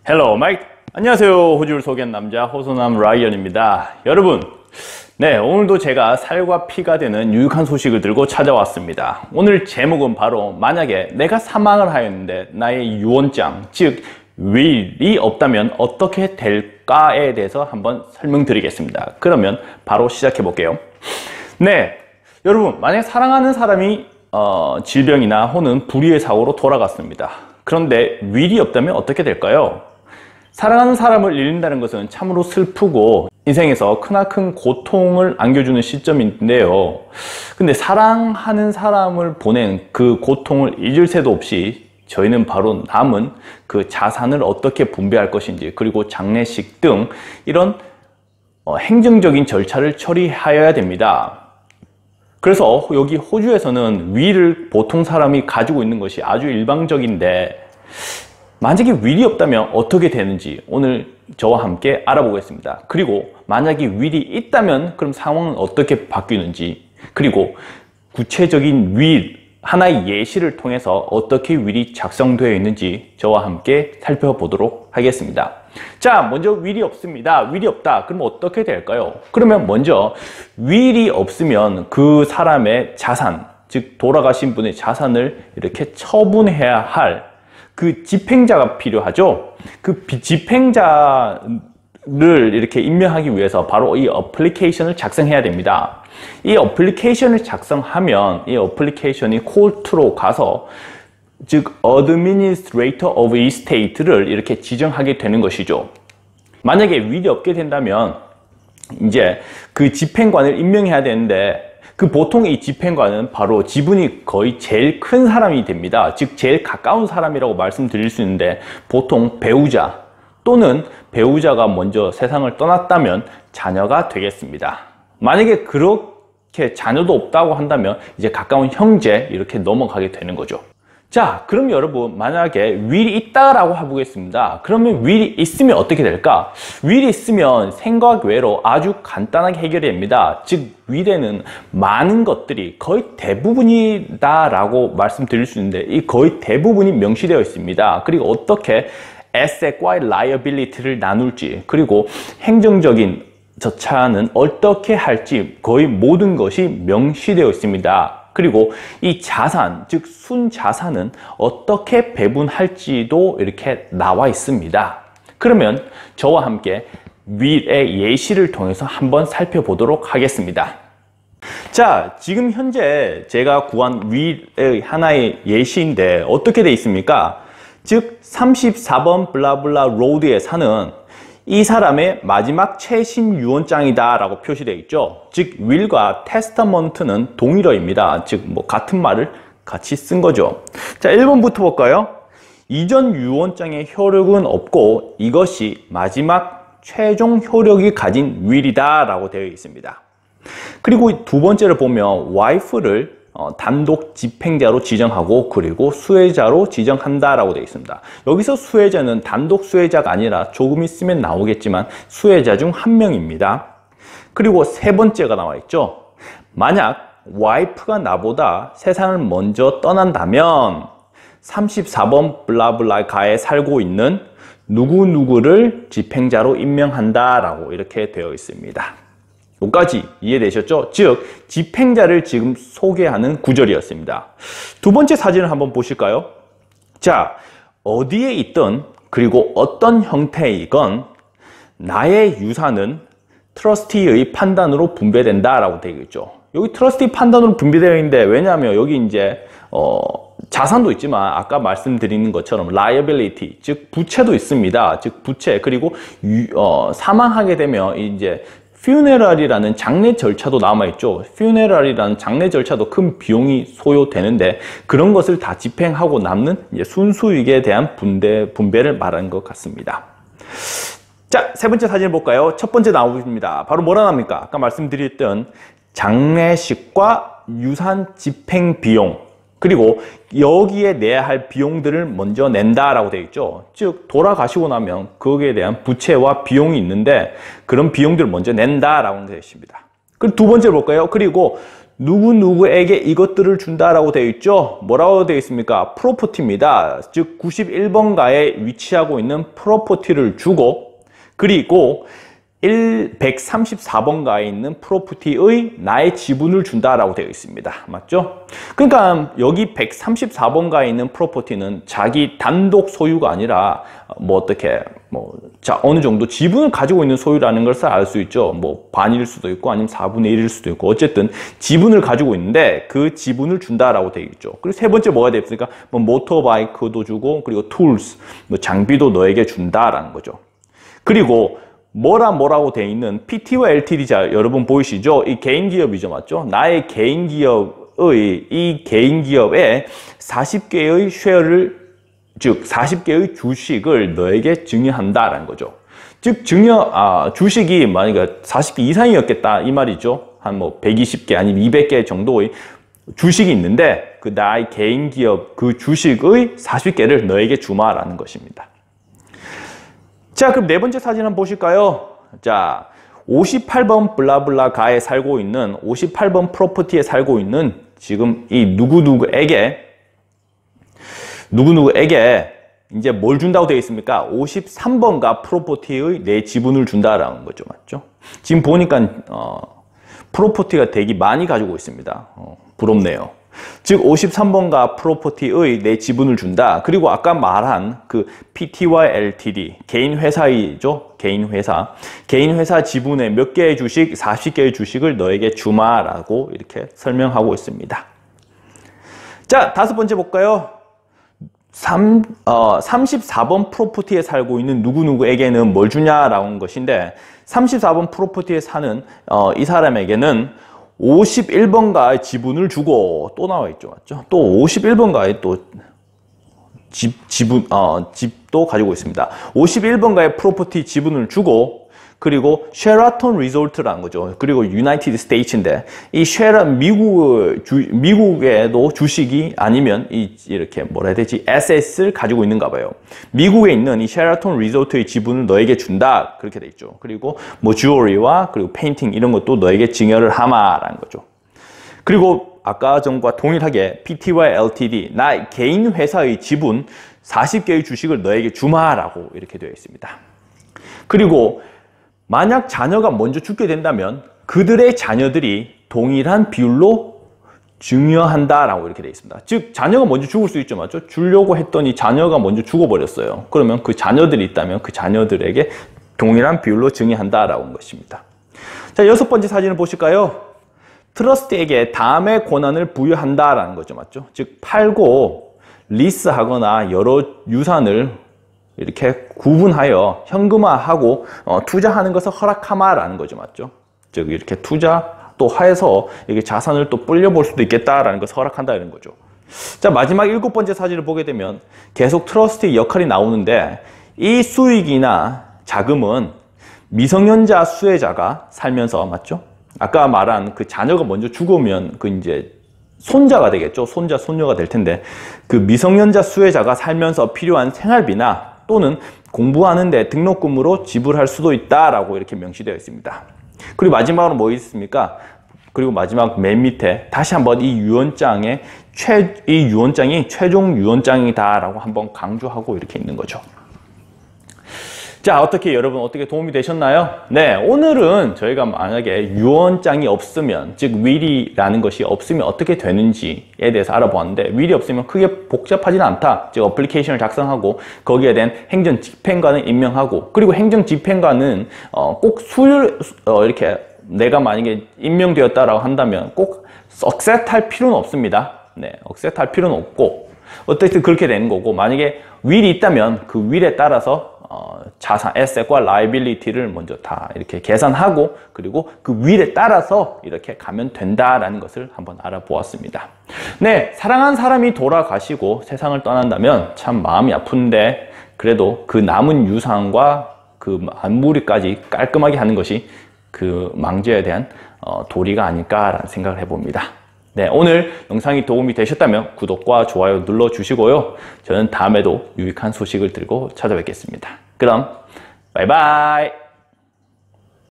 헬로 마이크. 안녕하세요. 호주를 소개한 남자 호소남 라이언입니다. 여러분, 오늘도 제가 살과 피가 되는 유익한 소식을 들고 찾아왔습니다. 오늘 제목은 바로 만약에 내가 사망을 하였는데 나의 유언장, 즉 will이 없다면 어떻게 될까에 대해서 한번 설명드리겠습니다. 그러면 바로 시작해 볼게요. 여러분, 만약에 사랑하는 사람이 질병이나 혹은 불의의 사고로 돌아갔습니다. 그런데 will이 없다면 어떻게 될까요? 사랑하는 사람을 잃는다는 것은 참으로 슬프고 인생에서 크나큰 고통을 안겨주는 시점인데요. 근데 사랑하는 사람을 보낸 그 고통을 잊을 새도 없이 저희는 바로 남은 그 자산을 어떻게 분배할 것인지, 그리고 장례식 등 이런 행정적인 절차를 처리하여야 됩니다. 그래서 여기 호주에서는 will을 보통 사람이 가지고 있는 것이 아주 일반적인데, 만약에 will이 없다면 어떻게 되는지 오늘 저와 함께 알아보겠습니다. 그리고 만약에 will이 있다면 그럼 상황은 어떻게 바뀌는지, 그리고 구체적인 will, 하나의 예시를 통해서 어떻게 will이 작성되어 있는지 저와 함께 살펴보도록 하겠습니다. 자, 먼저 will이 없습니다. will이 없다. 그럼 어떻게 될까요? 그러면 먼저 will이 없으면 그 사람의 자산, 즉 돌아가신 분의 자산을 이렇게 처분해야 할 그 집행자가 필요하죠. 그 집행자를 이렇게 임명하기 위해서 바로 이 어플리케이션을 작성해야 됩니다. 이 어플리케이션을 작성하면 이 어플리케이션이 콜트로 가서, 즉 Administrator of Estate를 이렇게 지정하게 되는 것이죠. 만약에 will이 없게 된다면 이제 그 집행관을 임명해야 되는데, 그 보통 이 집행관은 바로 지분이 거의 제일 큰 사람이 됩니다. 즉 제일 가까운 사람이라고 말씀드릴 수 있는데, 보통 배우자 또는 배우자가 먼저 세상을 떠났다면 자녀가 되겠습니다. 만약에 그렇게 자녀도 없다고 한다면 이제 가까운 형제 이렇게 넘어가게 되는 거죠. 자, 그럼 여러분, 만약에 will이 있다라고 해보겠습니다. 그러면 will이 있으면 어떻게 될까? will이 있으면 생각 외로 아주 간단하게 해결이 됩니다. 즉 will에는 많은 것들이 거의 대부분이다 라고 말씀드릴 수 있는데, 이 거의 대부분이 명시되어 있습니다. 그리고 어떻게 asset과 liability를 나눌지, 그리고 행정적인 절차는 어떻게 할지 거의 모든 것이 명시되어 있습니다. 그리고 이 자산, 즉 순자산은 어떻게 배분할지도 이렇게 나와 있습니다. 그러면 저와 함께 will의 예시를 통해서 한번 살펴보도록 하겠습니다. 자, 지금 현재 제가 구한 will의 하나의 예시인데 어떻게 되어 있습니까? 즉 34번 블라블라 로드에 사는 이 사람의 마지막 최신 유언장이다 라고 표시되어 있죠. 즉 will과 testament는 동일어입니다. 즉 같은 말을 같이 쓴 거죠. 자, 1번부터 볼까요? 이전 유언장의 효력은 없고 이것이 마지막 최종 효력이 가진 will이다 라고 되어 있습니다. 그리고 두 번째를 보면 wife를 단독 집행자로 지정하고 그리고 수혜자로 지정한다 라고 되어 있습니다. 여기서 수혜자는 단독 수혜자가 아니라 조금 있으면 나오겠지만 수혜자 중 한 명입니다. 그리고 세 번째가 나와 있죠. 만약 와이프가 나보다 세상을 먼저 떠난다면 34번 블라블라가에 살고 있는 누구누구를 집행자로 임명한다 라고 이렇게 되어 있습니다. 여기까지 이해되셨죠? 즉 집행자를 지금 소개하는 구절이었습니다. 두 번째 사진을 한번 보실까요? 자, 어디에 있든 그리고 어떤 형태이건 나의 유산은 트러스티의 판단으로 분배된다 라고 되어 있죠. 여기 트러스티 판단으로 분배되어 있는데, 왜냐하면 여기 이제 자산도 있지만 아까 말씀드리는 것처럼 liability, 즉 부채도 있습니다. 즉 부채, 그리고 사망하게 되면 이제 funeral이라는 장례 절차도 남아있죠. funeral이라는 장례 절차도 큰 비용이 소요되는데, 그런 것을 다 집행하고 남는 이제 순수익에 대한 분배를 말하는 것 같습니다. 자, 세 번째 사진을 볼까요? 첫 번째 나옵니다. 바로 뭐라 합니까? 아까 말씀드렸던 장례식과 유산 집행 비용, 그리고 여기에 내야 할 비용들을 먼저 낸다라고 되어 있죠. 즉 돌아가시고 나면 거기에 대한 부채와 비용이 있는데 그런 비용들을 먼저 낸다라고 되어 있습니다. 그리고 두 번째 볼까요? 그리고 누구누구에게 이것들을 준다라고 되어 있죠. 뭐라고 되어 있습니까? 프로퍼티입니다. 즉 91번가에 위치하고 있는 프로퍼티를 주고, 그리고 134번가에 있는 프로퍼티의 나의 지분을 준다라고 되어 있습니다. 맞죠? 그러니까 여기 134번가에 있는 프로퍼티는 자기 단독 소유가 아니라 어느 정도 지분을 가지고 있는 소유라는 것을 알 수 있죠. 반일 수도 있고 아니면 4분의 1일 수도 있고, 어쨌든 지분을 가지고 있는데 그 지분을 준다라고 되어 있죠. 그리고 세 번째 뭐가 되었습니까? 모터바이크도 주고, 그리고 툴스, 장비도 너에게 준다라는 거죠. 그리고 뭐라고 되어 있는 PT와 LTD, 자 여러분 보이시죠? 이 개인 기업이죠, 맞죠? 나의 개인 기업의 이 개인 기업에 40개의 쉐어를, 즉 40개의 주식을 너에게 증여한다라는 거죠. 즉 주식이 만약에 40개 이상이었겠다 이 말이죠. 한 120개 아니면 200개 정도의 주식이 있는데 그 나의 개인 기업 그 주식의 40개를 너에게 주마라는 것입니다. 자, 그럼 네 번째 사진 한번 보실까요? 자, 58번 블라블라가에 살고 있는 58번 프로퍼티에 살고 있는 지금 이 누구누구에게 이제 뭘 준다고 되어 있습니까? 53번가 프로퍼티의 내 지분을 준다라는 거죠. 맞죠? 지금 보니까 프로퍼티가 되게 많이 가지고 있습니다. 부럽네요. 즉 53번가 프로퍼티의 내 지분을 준다. 그리고 아까 말한 그 PTY LTD 개인 회사이죠. 개인 회사 지분의 몇 개의 주식, 40개의 주식을 너에게 주마라고 이렇게 설명하고 있습니다. 자, 다섯 번째 볼까요? 34번 프로퍼티에 살고 있는 누구누구에게는 뭘 주냐라고 하는 것인데, 34번 프로퍼티에 사는 이 사람에게는 51번가의 지분을 주고, 또 나와 있죠, 맞죠? 또 51번가의 또 집도 가지고 있습니다. 51번가의 프로퍼티 지분을 주고, 그리고 쉐라톤 리조트라는 거죠. 그리고 유나이티드 스테이츠인데, 이 미국에도 주식이 아니면 이렇게 뭐라 해야 되지? 에셋을 가지고 있는가 봐요. 미국에 있는 이 쉐라톤 리조트의 지분을 너에게 준다. 그렇게 돼 있죠. 그리고 주얼리와 그리고 페인팅 이런 것도 너에게 증여를 하마라는 거죠. 그리고 아까 전과 동일하게 PTY LTD, 나 개인 회사의 지분 40개의 주식을 너에게 주마라고 이렇게 되어 있습니다. 그리고 만약 자녀가 먼저 죽게 된다면 그들의 자녀들이 동일한 비율로 증여한다라고 이렇게 되어 있습니다. 즉 자녀가 먼저 죽을 수 있죠, 맞죠? 주려고 했더니 자녀가 먼저 죽어버렸어요. 그러면 그 자녀들이 있다면 그 자녀들에게 동일한 비율로 증여한다라고 한 것입니다. 자, 여섯 번째 사진을 보실까요? 트러스트에게 다음의 권한을 부여한다라는 거죠, 맞죠? 즉 팔고 리스하거나 여러 유산을 이렇게 구분하여 현금화하고 투자하는 것을 허락하마라는 거죠, 맞죠? 즉 이렇게 투자 또 해서 이게 자산을 또 불려볼 수도 있겠다라는 것을 허락한다는 거죠. 자, 마지막 일곱 번째 사진을 보게 되면 계속 트러스트의 역할이 나오는데, 이 수익이나 자금은 미성년자 수혜자가 살면서, 맞죠? 아까 말한 그 자녀가 먼저 죽으면 그 이제 손자가 되겠죠. 손자, 손녀가 될 텐데, 그 미성년자 수혜자가 살면서 필요한 생활비나 또는 공부하는데 등록금으로 지불할 수도 있다라고 이렇게 명시되어 있습니다. 그리고 마지막으로 뭐 있습니까? 그리고 마지막 맨 밑에 다시 한번 이 유언장이 최종 유언장이다라고 한번 강조하고 이렇게 있는 거죠. 자, 여러분 어떻게 도움이 되셨나요? 네, 오늘은 저희가 만약에 유언장이 없으면, 즉 will이라는 것이 없으면 어떻게 되는지에 대해서 알아보았는데, will이 없으면 크게 복잡하지는 않다. 즉 어플리케이션을 작성하고 거기에 대한 행정 집행관을 임명하고, 그리고 행정 집행관은 꼭 이렇게 내가 만약에 임명되었다라고 한다면 꼭 억셋할 필요는 없습니다. 네, 억셋할 필요는 없고 어쨌든 그렇게 되는 거고, 만약에 will이 있다면 그 will에 따라서 자산, asset과 liability를 먼저 다 이렇게 계산하고, 그리고 그 will에 따라서 이렇게 가면 된다라는 것을 한번 알아보았습니다. 네, 사랑한 사람이 돌아가시고 세상을 떠난다면 참 마음이 아픈데, 그래도 그 남은 유산과 그 마무리까지 깔끔하게 하는 것이 그 망자에 대한 도리가 아닐까라는 생각을 해봅니다. 네, 오늘 영상이 도움이 되셨다면 구독과 좋아요 눌러주시고요. 저는 다음에도 유익한 소식을 들고 찾아뵙겠습니다. 그럼 바이바이.